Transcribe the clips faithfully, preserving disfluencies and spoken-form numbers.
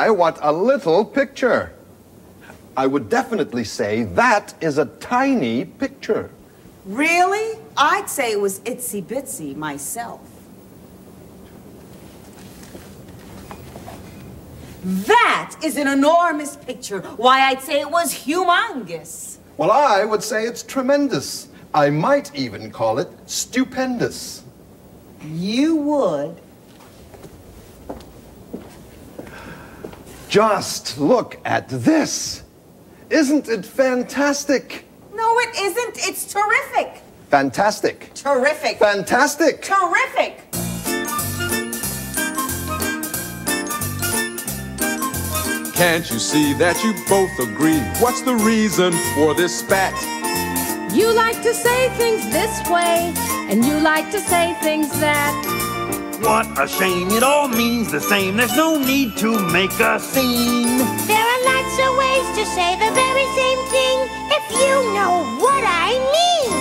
my, what a little picture. I would definitely say that is a tiny picture. Really? I'd say it was itsy bitsy myself. That is an enormous picture. Why, I'd say it was humongous. Well, I would say it's tremendous. I might even call it stupendous. You would? Just look at this. Isn't it fantastic? No, it isn't. It's terrific. Fantastic. Terrific. Fantastic. Terrific. Can't you see that you both agree? What's the reason for this spat? You like to say things this way, and you like to say things that. What a shame, it all means the same. There's no need to make a scene. There are lots of ways to say the very same thing if you know what I mean.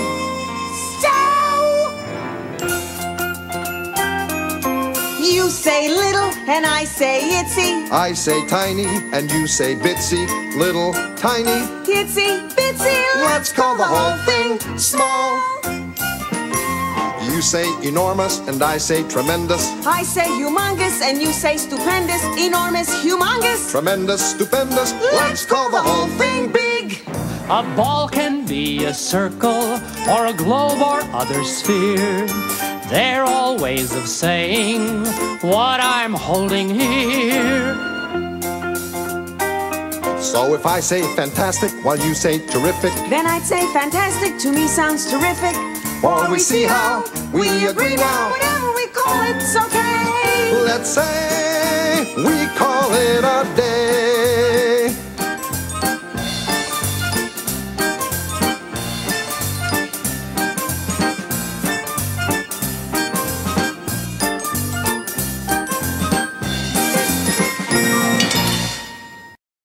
So You say little and I say itsy. I say tiny and you say bitsy. Little, tiny, Itsy bitsy. let's call the whole thing small. You say enormous and I say tremendous. I say humongous and you say stupendous. Enormous, humongous. Tremendous, stupendous, let's call the whole thing big. A ball can be a circle or a globe or other sphere. They're all ways of saying what I'm holding here. So if I say fantastic while you say terrific, Then I'd say fantastic. To me sounds terrific. or we see how we agree now. Whatever we call it's okay. Let's say we call it a day.